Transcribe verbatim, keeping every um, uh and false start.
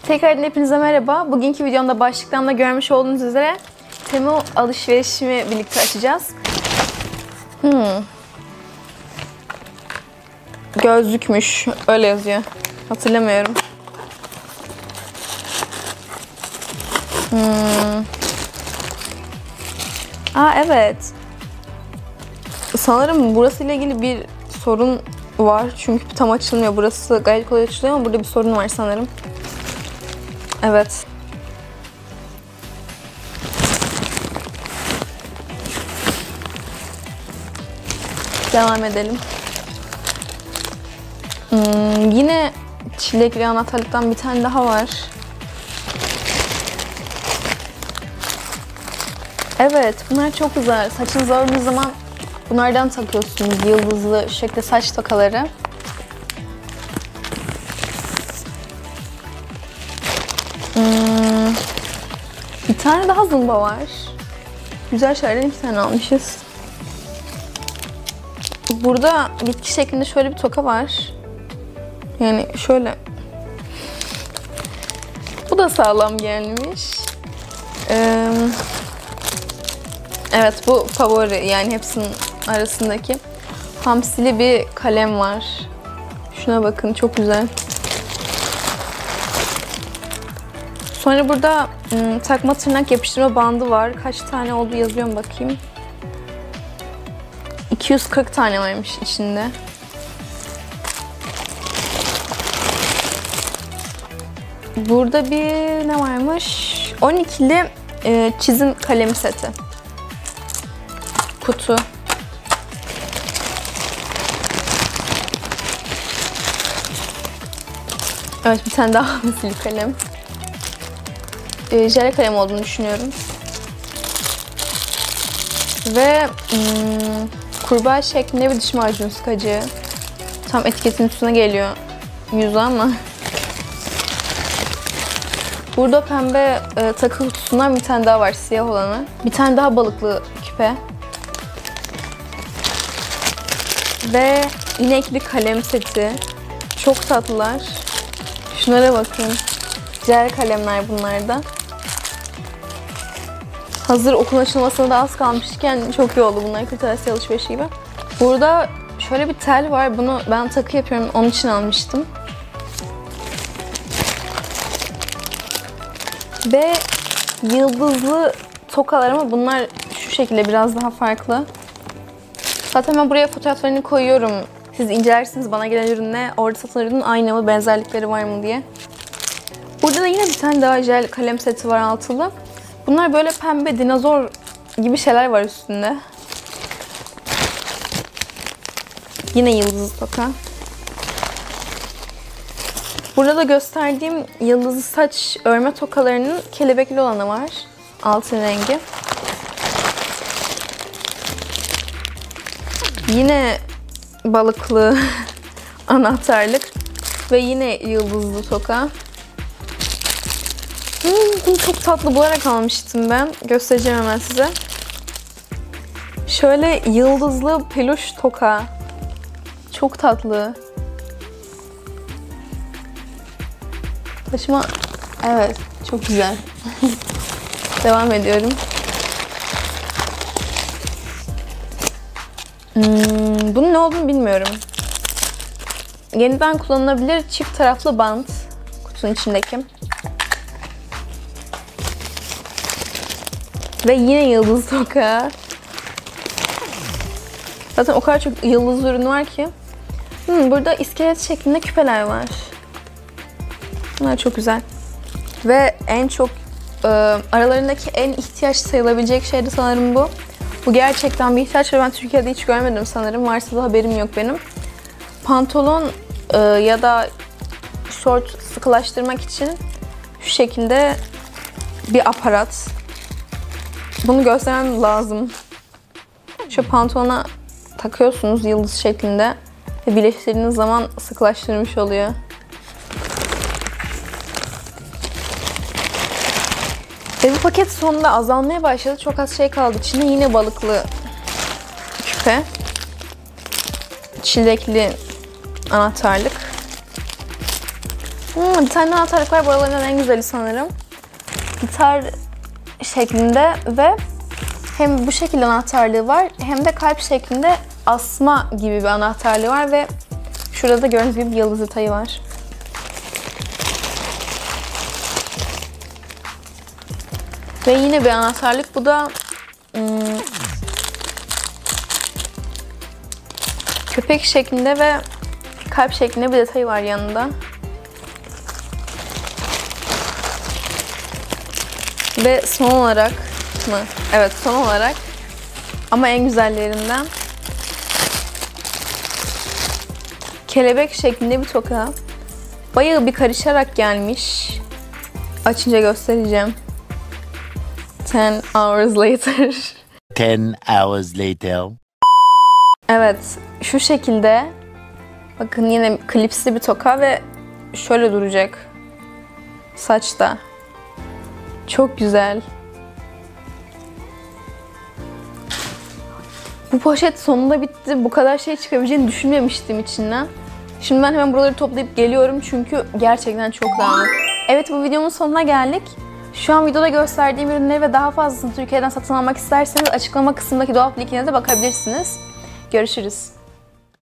Tekrardan hepinize merhaba. Bugünkü videomda başlıktan da görmüş olduğunuz üzere Temu alışverişimi birlikte açacağız. Hmm. Gözlükmüş. Öyle yazıyor. Hatırlamıyorum. Hmm. Aa evet. Sanırım burası ile ilgili bir sorun var. Çünkü tam açılmıyor. Burası gayet kolay açılıyor ama burada bir sorun var sanırım. Evet. Devam edelim. Hmm, yine çilekli anahtarlıktan bir tane daha var. Evet, bunlar çok güzel. Saçınız ördüğünüz zaman bunlardan takıyorsunuz. Yıldızlı şekilde saç tokaları. Hmm, bir tane daha zımba var. Güzel şeylerden iki tane almışız. Burada bitki şeklinde şöyle bir toka var. Yani şöyle. Bu da sağlam gelmiş. Ee, evet bu favori, yani hepsinin arasındaki. Hamsili bir kalem var. Şuna bakın, çok güzel. Sonra burada ım, takma tırnak yapıştırma bandı var. Kaç tane oldu yazıyor mu bakayım. iki yüz kırk tane varmış içinde. Burada bir ne varmış? on ikili e, çizim kalemi seti. Kutu. Evet, bir tane daha hamsili kalem. E, jel kalem olduğunu düşünüyorum. Ve hmm, kurbağa şeklinde bir diş macunu sıkacı. Tam etiketin üstüne geliyor yüzü ama. Burada pembe e, takı kutusundan bir tane daha var, siyah olanı. Bir tane daha balıklı küpe. Ve inekli kalem seti. Çok tatlılar. Şunlara bakın. Jel kalemler bunlar da. Hazır okul açılmasına da az kalmışken çok iyi oldu bunlar, kırtasiye alışverişi gibi. Burada şöyle bir tel var. Bunu ben takı yapıyorum. Onun için almıştım. Ve yıldızlı tokalar ama bunlar şu şekilde biraz daha farklı. Zaten ben buraya fotoğraflarını koyuyorum. Siz incelersiniz bana gelen ürünle orada satılan ürünün aynı mı, benzerlikleri var mı diye. Burada da yine bir tane daha jel kalem seti var, altılı. Bunlar böyle pembe dinozor gibi şeyler var üstünde. Yine yıldızlı toka. Burada da gösterdiğim yıldızlı saç örme tokalarının kelebekli olanı var. Altın rengi. Yine balıklı anahtarlık ve yine yıldızlı toka. Hmm, bunu çok tatlı bularak almıştım ben. Göstereceğim hemen size. Şöyle yıldızlı peluş toka. Çok tatlı. Başıma... Evet, çok güzel. Devam ediyorum. Hmm, bunun ne olduğunu bilmiyorum. Yeniden kullanılabilir çift taraflı bant. Kutunun içindeki. Ve yine yıldız toka. Zaten o kadar çok yıldız ürün var ki. Hmm, burada iskelet şeklinde küpeler var. Bunlar çok güzel. Ve en çok e, aralarındaki en ihtiyaç sayılabilecek şey de sanırım bu. Bu gerçekten bir ihtiyaç ve ben Türkiye'de hiç görmedim sanırım. Varsa da haberim yok benim. Pantolon e, ya da şort sıkılaştırmak için şu şekilde bir aparat. Bunu göstermem lazım. Şu pantolona takıyorsunuz yıldız şeklinde ve birleştirdiğiniz zaman sıkılaştırmış oluyor. Ve bu paket sonunda azalmaya başladı. Çok az şey kaldı. İçinde yine balıklı küpe. Çilekli anahtarlık. Hmm, bir tane anahtarlık var. Buralarından en güzeli sanırım. Gitar şeklinde ve hem bu şekilde anahtarlığı var hem de kalp şeklinde asma gibi bir anahtarlığı var ve şurada da gördüğünüz gibi bir yıldız detayı var. Ve yine bir anahtarlık. Bu da hmm, köpek şeklinde ve kalp şeklinde bir detayı var yanında. Ve son olarak mı? Evet, son olarak ama en güzellerinden kelebek şeklinde bir toka. Bayağı bir karışarak gelmiş. Açınca göstereceğim. ten hours later. ten hours later. Evet, şu şekilde. Bakın yine klipsli bir toka ve şöyle duracak. Saçta. Çok güzel. Bu poşet sonunda bitti. Bu kadar şey çıkabileceğini düşünmemiştim içinden. Şimdi ben hemen buraları toplayıp geliyorum çünkü gerçekten çok dağınık. Evet, bu videomun sonuna geldik. Şu an videoda gösterdiğim ürünleri ve daha fazlasını Türkiye'den satın almak isterseniz açıklama kısmındaki Dolap linkine de bakabilirsiniz. Görüşürüz.